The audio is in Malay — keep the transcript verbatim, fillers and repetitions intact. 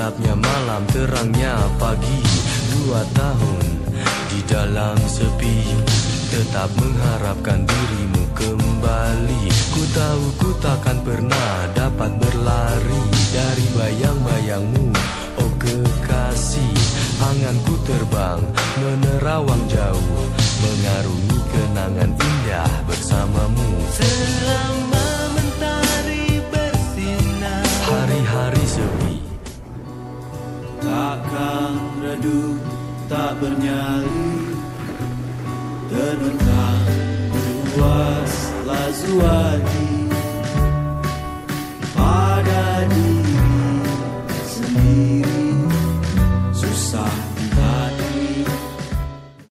gelapnya malam, terangnya pagi. Dua tahun di dalam sepi, tetap mengharapkan dirimu kembali. Ku tahu ku takkan pernah dapat berlari dari bayang-bayangmu, oh kekasih. Anganku terbang menerawang jauh, mengarungi kenangan indah bersamamu. Selama mentari bersinar, hari-hari sepi, takkan redup, tak bernyali, terbentang luas Lazuadi.